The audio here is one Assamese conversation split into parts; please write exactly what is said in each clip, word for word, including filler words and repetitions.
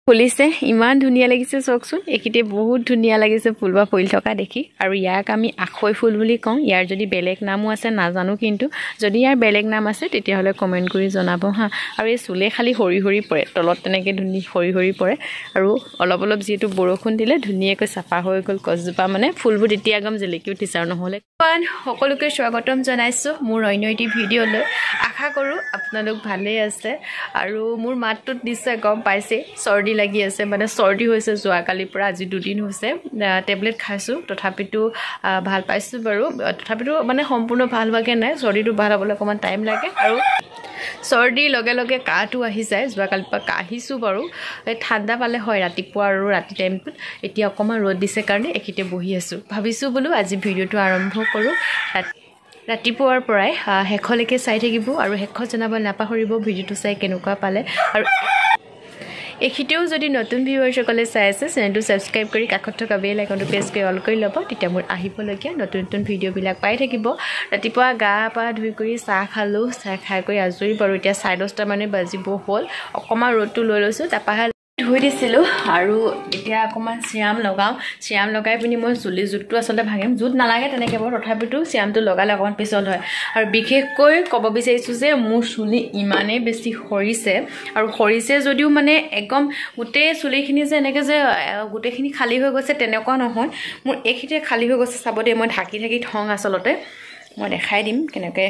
ফুলিছে ইমান ধুনীয়া লাগিছে চকচোন একিতে বহুত ধুনীয়া লাগিছে ফুলবা ফুল থকা দেখি আৰু ইয়াক আমি আখৈ ফুল বুলি কওঁ ইয়াৰ যদি বেলেগ নামো আছে নাজানো কিন্তু যদি ইয়াৰ বেলেগ নাম আছে তেতিয়াহলে কমেন্ট কৰি জনাব হা আৰু এই চুলে খালি হৰি হৰি পৰে তলত তেনেকে ধুনী হৰি হৰি পৰে আৰু অলপ অলপ যেটো বৰষুণ দিলে ধুনীয়াকৈ চাফা হৈ গল কজপা মানে ফুলবোৰ এতিয়া গম জেলেকি উঠিছে আৰু নহলে পান সকলোকে স্বাগতম জনাইছো মোৰ অন্যটি ভিডিঅলৈ আশা কৰো আপোনালোক ভালে আছে আৰু মোৰ মাতটো দিছে গম পাইছে সৰ্দি লাগি আছে মানে সৰ্দি হৈছে যোৱা কালি পৰা আজি দুদিন হৈছে টেবলেট খাইছো তথাপিটো ভাল পাইছো বাৰু তথাপিটো মানে সম্পূৰ্ণ ভাল হোৱাকে নাই সৰ্দিটো ভাল হ'বলৈ অকমান টাইম লাগে আৰু সৰ্দি লগে লগে কাহটো আহি যায় যোৱা কালি পৰা কাহিছো বাৰু এই ঠাণ্ডা পালে হয় ৰাতিপুৱা আৰু ৰাতি টাইমত এতিয়া অকমান ৰদ দিছে কাৰণে একিতে বহি আছো ভাবিছো বলো আজি ভিডিওটো আৰম্ভ কৰো ৰাতিপুৱাৰ পৰাই হেখলৈকে চাই থাকিব আৰু হেখত জনাব নাপাহৰিব ভিডিওটো চাই কেনেকুৱা পালে আৰু এখিতেও যদি নতুন ভিউয়াৰ সকলে চাই আছে চেনেলটো সাবস্ক্ৰাইব কৰি কাষত থকা বেল আইকনটো প্ৰেছ কৰি অল কৰি ল'ব তেতিয়া মোৰ আহিবলগীয়া নতুন নতুন ভিডিও বিলাক পাই থাকিব ৰাতিপুৱা গা পা ধুই কৰি চাহ খালো চাহ খাই কৰি আজৰি বাৰু এতিয়া চাৰে দহটা মানে বাজিব হ'ল অকমান ৰ'দটো লৈ লৈছো তাপাহে ধুই দিছিলো আৰু এতিয়া অকমান সিয়াম লগাও সিয়াম লগাই পিনি মই চুলি জুটটো আসলে ভাগিম জুট নালাগে তেনেকে বাৰু তথাপিটো সিয়ামটো লগালে অকমান পিছল হয় আৰু বিশেষকৈ কব বিচাৰিছো যে মোৰ চুলি ইমানে বেছি হৰিছে আৰু হৰিছে যদিও মানে একদম গুটে চুলিখিনি যে এনেকে যে গুটেখিনি খালি হৈ গৈছে তেনেকুৱা নহয় মোৰ এখিতে খালি হৈ গৈছে চাব দে মই ঢাকি ঢাকি থং আসলতে মই দেখাই দিম কেনেকে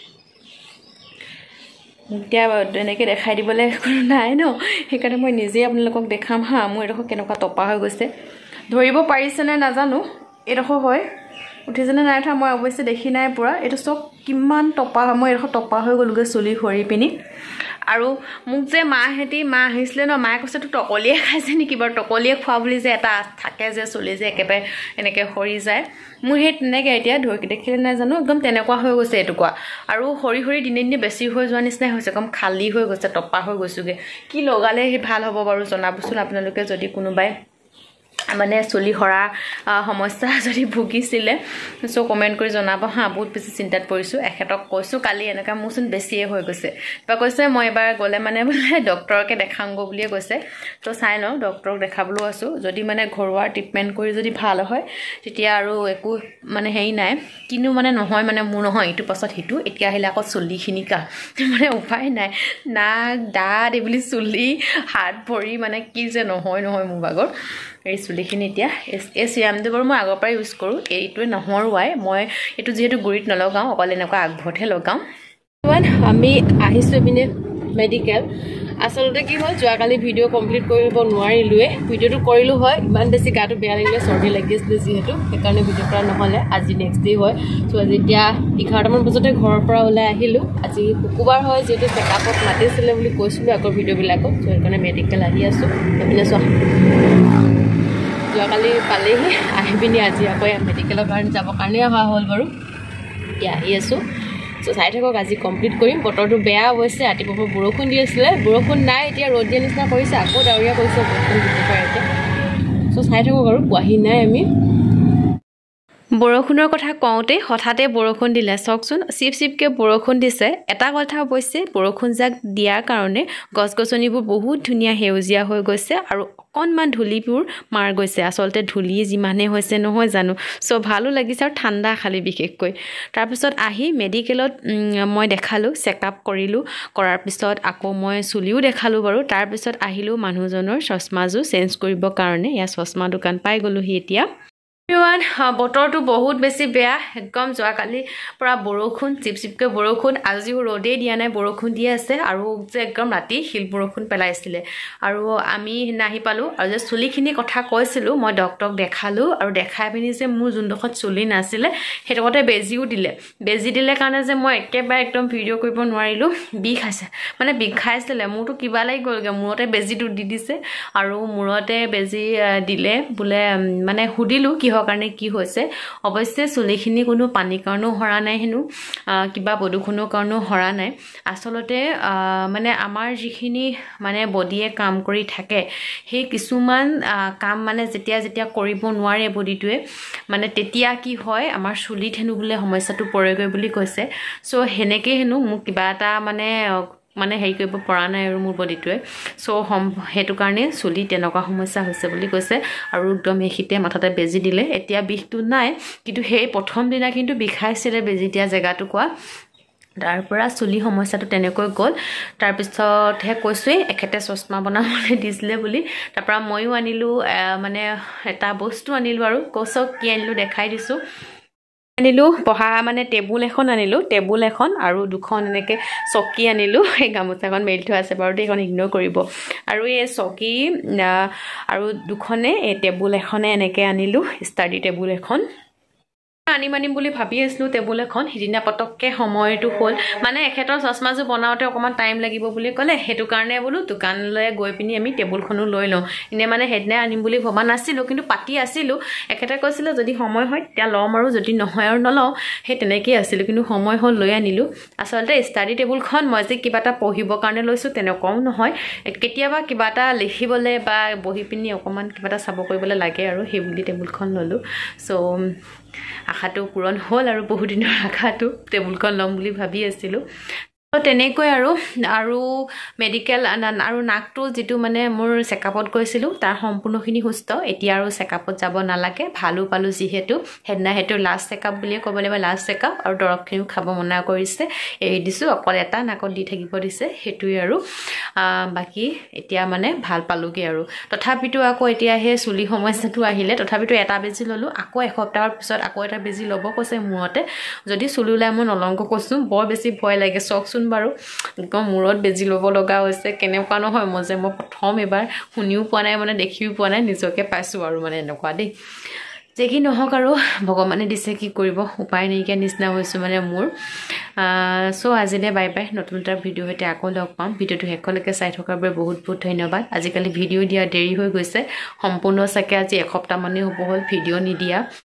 এতিয়া এনেকে দেখাই দিবলৈ কোনো নাই ন সেইকাৰণে মই নিজে আপোনালোকক দেখাম হা মই এডোখৰ কেনেকুৱা টপা হৈ গৈছে ধৰিব পাৰিছে নে নাজানো এডোখৰ হয় উঠিছেনে নাই উঠা মই অৱশ্যে দেখি নাই পুৰা এইটো চব কিমান টপা মই এডোখৰ টপা হৈ গ'লগৈ চুলি হৰি পিনি আৰু মোক যে মাহেতি মা আহিছিলে ন মায়ে কৈছে তো টকলিয়ে খাইছে নেকি বাৰু টকলিয়ে খোৱা বুলি যে এটা থাকে যে চুলি যে একেবাৰে এনেকে হৰি যায় মোৰ হেত নেকে এতিয়া ধৰি দেখিলে নাই জানো একদম তেনেকুৱা হৈ গৈছে এটুকুৱা আৰু হৰি হৰি দিনে দিনে বেছি হৈ যোৱা নিচিনা হৈছে কম খালি হৈ গৈছে টপা হৈ গৈছোগে কি লগালে হে ভাল হ'ব বাৰু জনাবচোন আপোনালোকে যদি কোনোবাই মানে চুলি হৰা সমস্যা যদি ভুগিছিলে সো কমেন্ট কৰি জনাব হা বহুত বেছি চিন্তাত পৰিছো এখেতক কৈছো কালি এনেকা মোচোন বেছিয়ে হৈ গৈছে বা কৈছে মই এবাৰ গলে মানে বলে ডক্টৰকে দেখাংগো বুলিয়ে কৈছে তো চাই লও ডক্টৰক দেখাবলো আছো যদি মানে ঘৰুৱা ট্ৰিটমেন্ট কৰি যদি ভাল হয় তেতিয়া আৰু একো মানে হেই নাই কিনো মানে নহয় মানে মোৰ নহয় ইটো পাছত হিটু এতিয়া আহিলা আকৌ চুলিখিনি কা মানে উপায় নাই নাক দাঁত এবলি চুলি হাত ভৰি মানে কি যে নহয় নহয় মোৰ বাগৰ এই চুলিখিনি এতিয়া এই সিৰামটো বাৰু মই আগৰ পৰা ইউজ কৰো এইটোৱে নহৰুৱাই মই এটো যেহেতু গুৰিত নলগাও অকল এনেকুৱা আগভৰহে লগাও আমি আহিছো বিনে মেডিকেল আসলতে কি হয় যোৱা কালি ভিডিও কমপ্লিট কৰিব নোৱাৰিলোৱে ভিডিওটো কৰিলো হয় ইমান বেছি গাটো বেয়া লাগিলে সৰ্দি লাগিছিল যেহেতু সেইকাৰণে ভিডিও কৰা নহলে আজি নেক্সট ডে হয় সো আজি এতিয়া এঘাৰটা মান বজতে ঘৰৰ পৰা ওলাই আহিলো আজি শুকুবাৰ হয় যেটো চেকআপত মাতিছিলে বুলি কৈছিলো আগৰ ভিডিও বিলাকত সো সেইকাৰণে মেডিকেল আহি আছো এপিনে সো যোৱা কালি পালেহি আহি পিনি আজি আকৌ মেডিকেলৰ কাৰণে যাব কাৰণে অহা হ'ল বাৰু এতিয়া আহি আছো সো চাই থাকক আজি কমপ্লিট কৰিম বতৰটো বেয়া হৈছে ৰাতিপুৱা বৰষুণ দি আছিলে বৰষুণ নাই এতিয়া ৰ'দ দিয়া নিচিনা কৰিছে আকৌ ডাৱৰীয়া কৰিছে বৰষুণ দিব পাৰে এতিয়া সো চাই থাকক আৰু পোৱাহি নাই আমি বৰষুণৰ কথা কওঁতে হঠাতে বৰষুণ দিলে চকচোন চিপ চিপকে বৰষুণ দিছে এটা কথা অৱশ্যে বৰষুণ জাক দিয়াৰ কাৰণে গছ-গছনিবোৰ বহুত ধুনীয়া হেউজিয়া হৈ গৈছে আৰু অকনমান ধুলিবোৰ মাৰ গৈছে আসলতে ধুলি যিমানে হৈছে নহয় জানো সো ভালো লাগিছে আৰু ঠাণ্ডা খালি বিশেষকৈ তাৰ পিছত আহি মেডিকেলত মই দেখালো চেকআপ কৰিলো কৰাৰ পিছত আকৌ মই চুলিও দেখালো বাৰু তাৰ পিছত আহিলো মানুহজনৰ চশমাজো চেঞ্জ কৰিব কাৰণে ইয়া চশমা দোকান পাই গলো হি এতিয়া এভৰিৱান বতৰটো বহুত বেছি বেয়া একদম যোৱা কালি পৰা বৰষুণ চিপচিপকে বৰষুণ আজিও ৰ'দে দিয়া নাই বৰষুণ দি আছে আৰু যে একদম ৰাতি হিল বৰষুণ পেলাইছিলে আৰু আমি নাহি পালো আৰু যে চুলিখিনি কথা কৈছিলো মই ডক্টৰক দেখালো আৰু দেখাই পিনি যে মোৰ যোনডখত চুলি নাছিলে হেতকতে বেজিও দিলে বেজি দিলে কাৰণে যে মই একেবাৰে একদম ভিডিও কৰিব নোৱাৰিলো বিষ আছে মানে বিষ খাইছিলে মোৰটো কিবা লাগি গলগে মূৰতে বেজিটো দি দিছে আৰু মূৰতে বেজি দিলে বুলে মানে হুদিলো কি কাৰণে কি হৈছে অৱশ্যে চুলিখিনি কোনো পানী কাৰণেও হৰা নাই হেনু কিবা প্ৰদূষণৰ কাৰণেও হৰা নাই আসলতে মানে আমাৰ যিখিনি মানে বডিয়ে কাম কৰি থাকে সেই কিছুমান কাম মানে যেতিয়া যেতিয়া কৰিব নোৱাৰে বডিটোৱে মানে তেতিয়া কি হয় আমাৰ চুলিত হেনু বুলে সমস্যাটো পৰেগৈ বুলি কৈছে সো হেনেকে হেনু মোক কিবা এটা মানে মানে হেৰি কৰিব পৰা নাই আৰু মোৰ বডিটোৱে সো হেতু কাৰণে চুলি তেনেকুৱা সমস্যা হৈছে বুলি কৈছে আৰু একদম হেখিতে মাথাতে বেজি দিলে এতিয়া বিষটো নাই কিন্তু সেই প্ৰথম দিনা কিন্তু বিষাইছিলে বেজি দিয়া জেগাটো কোৱা তাৰ পৰা চুলি সমস্যাটো তেনেকৈ গ'ল তাৰ পিছত হে কৈছোই একেতে চশমা বনাবলৈ দিছিলে বুলি তাৰ পৰা মইও আনিলো মানে এটা বস্তু আনিলো আৰু কোচক কি আনিলো দেখাই দিছো আনিলো পহা মানে টেবুল এখন আনিলো টেবুল এখন আৰু দুখন এনেকে চকী আনিলো এই গামোচাখন মেলি থোৱা আছে বাৰু এইখন ইগনোৰ কৰিব আৰু এই চকী আৰু দুখনে এই টেবুল এখনে এনেকে আনিলো ষ্টাডি টেবুল এখন আনি মানিম বুলি ভাবি আছিলো টেবুল এখন হিদিনা পটককে সময়টো হ'ল মানে এখেতৰ চশমাজু বনাওতে অকমান টাইম লাগিব বুলি ক'লে হেতু কাৰণে বলো দোকানলৈ গৈ পিনি আমি টেবুলখনো লৈ লওঁ ইনে মানে হেডনে আনিম বুলি ভবা নাছিলো কিন্তু পাতি আছিলো এখেতে কৈছিল যদি সময় হয় তেতিয়া লম আৰু যদি নহয় আৰু নলও হে তেনেকৈ আছিল কিন্তু সময় হ'ল লৈ আনিলো আসলতে ষ্টাডি টেবুলখন মই যে কিবাটা পঢ়িব কাৰণে লৈছো তেনেকুৱাও নহয় কেতিয়াবা কিবাটা লিখিবলে বা বহি পিনি অকমান কিবাটা চাব কৰিবলৈ লাগে আৰু সেই বুলি টেবুলখন ললো সো আখাটো পূৰণ হ'ল আৰু বহু দিনৰ আখাটো টেবুলখন লম বুলি ভাবি আছিলো তো তেনেকৈ আৰু আৰু মেডিকেল আৰু নাকটো যেটো মানে মোৰ চেকআপত গৈছিলো তাৰ সম্পূৰ্ণখিনি সুস্থ এতিয়া আৰু চেকআপত যাব নালাগে ভালো পালো যিহেতু হেডনা হেতু লাষ্ট চেকআপ বুলি ক'বলৈ বা লাষ্ট চেকআপ আৰু দৰবখিনিও খাব মনা কৰিছে এৰি দিছো অকল এটা নাকত দি থাকিব দিছে হেতুই আৰু বাকি এতিয়া মানে ভাল পালোগে আৰু তথাপিতো আকৌ এতিয়া হে চুলি সমস্যাটো আহিলে তথাপিতো এটা বেজি ললো আকৌ এসপ্তাহৰ পিছত আকৌ এটা বেজি ল'ব কৈছে মুৰতে যদি চুলুলাই মই নলংক কৈছো বৰ বেছি ভয় লাগে চকচোন বাৰু একদম মূৰত বেজি ল'ব লগা হৈছে কেনেকুৱা নহয় মই যে মই প্ৰথম এবাৰ শুনিও পোৱা নাই মানে দেখিও পোৱা নাই নিজকে পাইছো আৰু মানে এনেকুৱা দেই যে কি নহক আৰু ভগৱানে দিছে কি কৰিব উপায় নাইকিয়া নিচিনা হৈছে মানে মোৰ সো আজিলে বাই বাই নতুন এটা ভিডিও হতে আকৌ লগ পাম ভিডিওটো হেকলৈকে চাই থকাৰ বাবে বহুত বহুত ধন্যবাদ আজিকালি ভিডিও দিয়া দেৰি হৈ গৈছে সম্পূৰ্ণ চাকে আজি এসপ্তাহ মানে হ'ব হ'ল ভিডিও নিদিয়া